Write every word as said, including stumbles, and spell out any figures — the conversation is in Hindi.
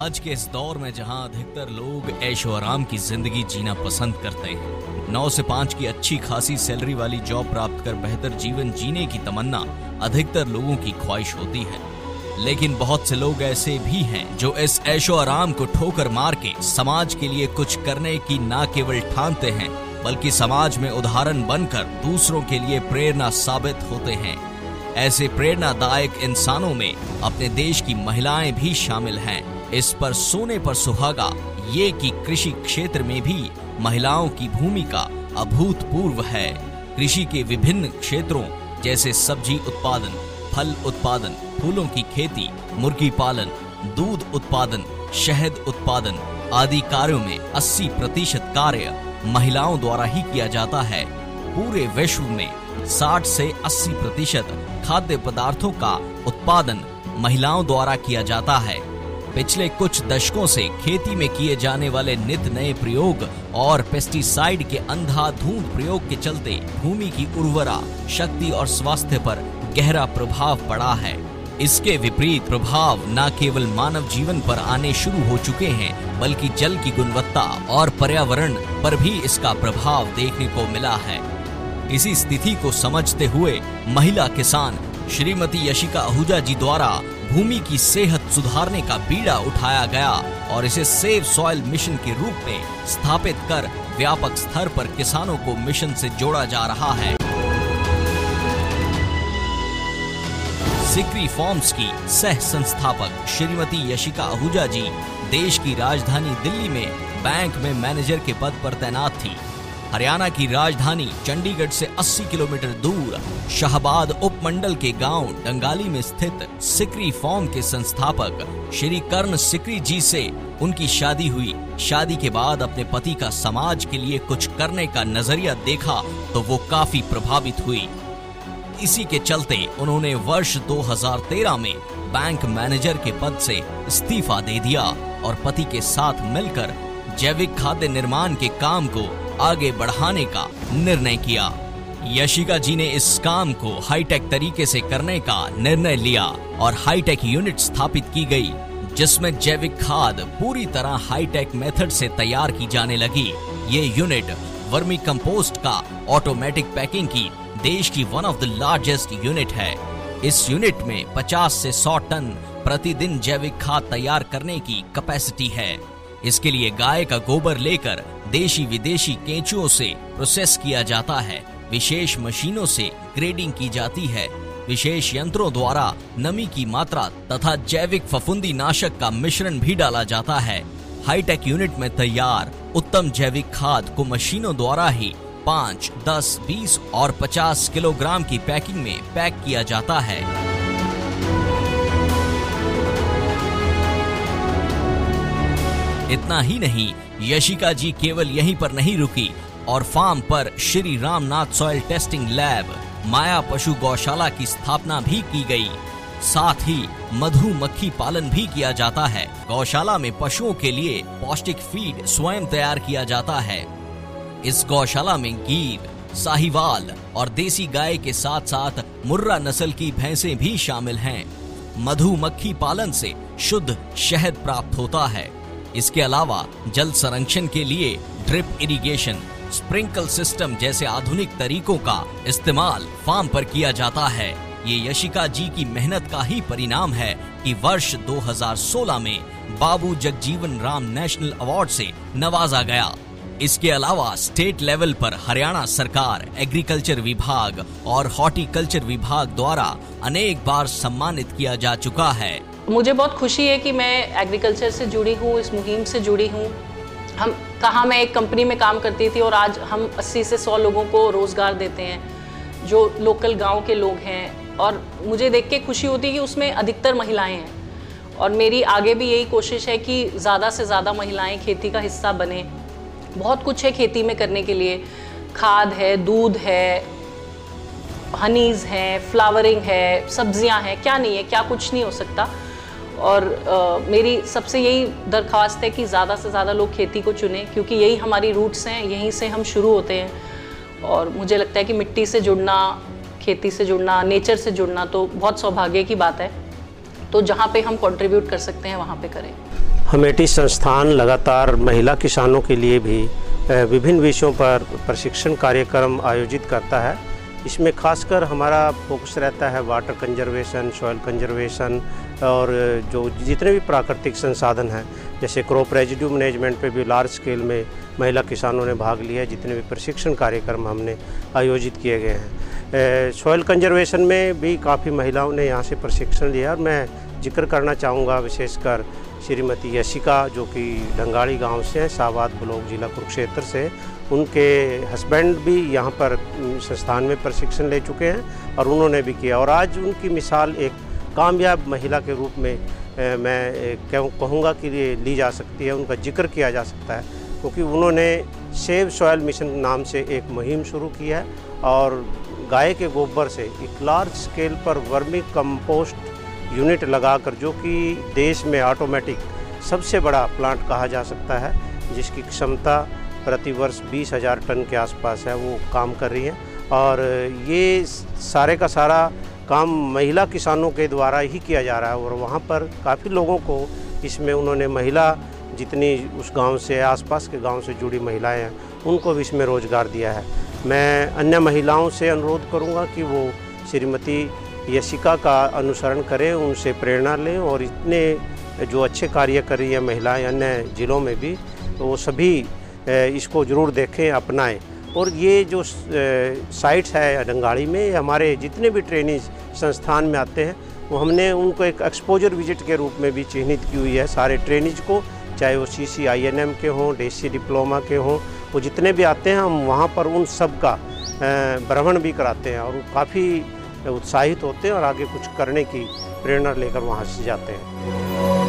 आज के इस दौर में जहां अधिकतर लोग ऐशो आराम की जिंदगी जीना पसंद करते हैं, नौ से पाँच की अच्छी खासी सैलरी वाली जॉब प्राप्त कर बेहतर जीवन जीने की तमन्ना अधिकतर लोगों की ख्वाहिश होती है। लेकिन बहुत से लोग ऐसे भी हैं जो इस ऐशो आराम को ठोकर मार के समाज के लिए कुछ करने की ना केवल ठानते हैं बल्कि समाज में उदाहरण बनकर दूसरों के लिए प्रेरणा साबित होते हैं। ऐसे प्रेरणादायक इंसानों में अपने देश की महिलाएं भी शामिल हैं। इस पर सोने पर सुहागा ये कि कृषि क्षेत्र में भी महिलाओं की भूमिका अभूतपूर्व है। कृषि के विभिन्न क्षेत्रों जैसे सब्जी उत्पादन, फल उत्पादन, फूलों की खेती, मुर्गी पालन, दूध उत्पादन, शहद उत्पादन आदि कार्यों में अस्सी प्रतिशत कार्य महिलाओं द्वारा ही किया जाता है। पूरे विश्व में साठ से अस्सी प्रतिशत खाद्य पदार्थों का उत्पादन महिलाओं द्वारा किया जाता है। पिछले कुछ दशकों से खेती में किए जाने वाले नित नए प्रयोग और पेस्टिसाइड के अंधाधुंध प्रयोग के चलते भूमि की उर्वरा शक्ति और स्वास्थ्य पर गहरा प्रभाव पड़ा है। इसके विपरीत प्रभाव न केवल मानव जीवन पर आने शुरू हो चुके हैं बल्कि जल की गुणवत्ता और पर्यावरण पर भी इसका प्रभाव देखने को मिला है। इसी स्थिति को समझते हुए महिला किसान श्रीमती यशिका आहूजा जी द्वारा भूमि की सेहत सुधारने का बीड़ा उठाया गया और इसे सेव सॉइल मिशन के रूप में स्थापित कर व्यापक स्तर पर किसानों को मिशन से जोड़ा जा रहा है। सिक्री फार्म्स की सह संस्थापक श्रीमती यशिका आहूजा जी देश की राजधानी दिल्ली में बैंक में मैनेजर के पद पर तैनात थी। हरियाणा की राजधानी चंडीगढ़ से अस्सी किलोमीटर दूर शाहबाद उपमंडल के गांव डंगाली में स्थित सिक्री फार्म के संस्थापक श्री कर्ण सिक्री जी से उनकी शादी हुई। शादी के बाद अपने पति का समाज के लिए कुछ करने का नजरिया देखा तो वो काफी प्रभावित हुई। इसी के चलते उन्होंने वर्ष दो हज़ार तेरह में बैंक मैनेजर के पद से इस्तीफा दे दिया और पति के साथ मिलकर जैविक खाद्य निर्माण के काम को आगे बढ़ाने का निर्णय किया। यशिका जी ने इस काम को हाईटेक तरीके से करने का निर्णय लिया और हाईटेक यूनिट स्थापित की गई, जिसमें जैविक खाद पूरी तरह हाईटेक मेथड से तैयार की जाने लगी। ये यूनिट वर्मी कंपोस्ट का ऑटोमेटिक पैकिंग की देश की one of the largest unit है। इस यूनिट में पचास से सौ टन प्रतिदिन जैविक खाद तैयार करने की कैपेसिटी है। इसके लिए गाय का गोबर लेकर देशी विदेशी केंचुओं से प्रोसेस किया जाता है। विशेष मशीनों से ग्रेडिंग की जाती है। विशेष यंत्रों द्वारा नमी की मात्रा तथा जैविक फफूंदी नाशक का मिश्रण भी डाला जाता है। हाईटेक यूनिट में तैयार उत्तम जैविक खाद को मशीनों द्वारा ही पाँच, दस, बीस और पचास किलोग्राम की पैकिंग में पैक किया जाता है। इतना ही नहीं, यशिका जी केवल यहीं पर नहीं रुकी और फार्म पर Shri Ramnath soil testing lab Maya पशु गौशाला की स्थापना भी की गई। साथ ही मधुमक्खी पालन भी किया जाता है। गौशाला में पशुओं के लिए पौष्टिक फीड स्वयं तैयार किया जाता है। इस गौशाला में गीर, साहिवाल और देसी गाय के साथ साथ मुर्रा नस्ल की भैंसें भी शामिल हैं। मधुमक्खी पालन से शुद्ध शहद प्राप्त होता है। इसके अलावा जल संरक्षण के लिए ड्रिप इरिगेशन, स्प्रिंकल सिस्टम जैसे आधुनिक तरीकों का इस्तेमाल फार्म पर किया जाता है। ये यशिका जी की मेहनत का ही परिणाम है कि वर्ष दो हज़ार सोलह में बाबू जगजीवन राम नेशनल अवार्ड से नवाजा गया। इसके अलावा स्टेट लेवल पर हरियाणा सरकार, एग्रीकल्चर विभाग और हॉर्टिकल्चर विभाग द्वारा अनेक बार सम्मानित किया जा चुका है। मुझे बहुत खुशी है कि मैं एग्रीकल्चर से जुड़ी हूँ, इस मुहिम से जुड़ी हूँ। हम कहाँ मैं एक कंपनी में काम करती थी और आज हम अस्सी से सौ लोगों को रोज़गार देते हैं जो लोकल गांव के लोग हैं, और मुझे देख के खुशी होती है कि उसमें अधिकतर महिलाएं हैं। और मेरी आगे भी यही कोशिश है कि ज़्यादा से ज़्यादा महिलाएं खेती का हिस्सा बने। बहुत कुछ है खेती में करने के लिए, खाद है, दूध है, हनीज़ हैं, फ्लावरिंग है, सब्जियां हैं, क्या नहीं है, क्या कुछ नहीं हो सकता। और आ, मेरी सबसे यही दरख्वास्त है कि ज़्यादा से ज़्यादा लोग खेती को चुनें, क्योंकि यही हमारी रूट्स हैं, यहीं से हम शुरू होते हैं। और मुझे लगता है कि मिट्टी से जुड़ना, खेती से जुड़ना, नेचर से जुड़ना तो बहुत सौभाग्य की बात है। तो जहाँ पे हम कंट्रीब्यूट कर सकते हैं वहाँ पे करें। हमेटी संस्थान लगातार महिला किसानों के लिए भी विभिन्न विषयों पर प्रशिक्षण कार्यक्रम आयोजित करता है। इसमें खासकर हमारा फोकस रहता है वाटर कंजर्वेशन, सॉइल कंजर्वेशन और जो जितने भी प्राकृतिक संसाधन हैं, जैसे क्रॉप रेजिड्यू मैनेजमेंट पे भी लार्ज स्केल में महिला किसानों ने भाग लिया है। जितने भी प्रशिक्षण कार्यक्रम हमने आयोजित किए गए हैं, सॉइल कंजर्वेशन में भी काफ़ी महिलाओं ने यहाँ से प्रशिक्षण लिया। और मैं जिक्र करना चाहूँगा विशेषकर श्रीमती यशिका, जो कि ढंगाड़ी गांव से हैं, शाहबाद ब्लॉक, जिला कुरुक्षेत्र से। उनके हस्बैंड भी यहाँ पर संस्थान में प्रशिक्षण ले चुके हैं और उन्होंने भी किया। और आज उनकी मिसाल एक कामयाब महिला के रूप में मैं कहूँगा कि ली जा सकती है, उनका जिक्र किया जा सकता है, क्योंकि उन्होंने सेव सॉइल मिशन नाम से एक मुहिम शुरू की है और गाय के गोबर से एक लार्ज स्केल पर वर्मी कंपोस्ट यूनिट लगाकर, जो कि देश में ऑटोमेटिक सबसे बड़ा प्लांट कहा जा सकता है, जिसकी क्षमता प्रति वर्ष बीस हज़ार टन के आसपास है, वो काम कर रही है। और ये सारे का सारा काम महिला किसानों के द्वारा ही किया जा रहा है। और वहाँ पर काफ़ी लोगों को इसमें उन्होंने, महिला जितनी उस गांव से, आसपास के गांव से जुड़ी महिलाएं हैं, उनको भी इसमें रोज़गार दिया है। मैं अन्य महिलाओं से अनुरोध करूँगा कि वो श्रीमती यशिका का अनुसरण करें, उनसे प्रेरणा लें और इतने जो अच्छे कार्य कर रही है महिलाएं अन्य ज़िलों में भी, तो वो सभी इसको ज़रूर देखें, अपनाएं। और ये जो साइट्स है ढंगाड़ी में, हमारे जितने भी ट्रेनिंग संस्थान में आते हैं, वो हमने उनको एक एक्सपोजर विजिट के रूप में भी चिन्हित की हुई है। सारे ट्रेनिज को, चाहे वो सी सी आई एन एम के हों, डेसी डिप्लोमा के हों, वो जितने भी आते हैं, हम वहाँ पर उन सब का भ्रमण भी कराते हैं और काफ़ी उत्साहित होते हैं और आगे कुछ करने की प्रेरणा लेकर वहाँ से जाते हैं।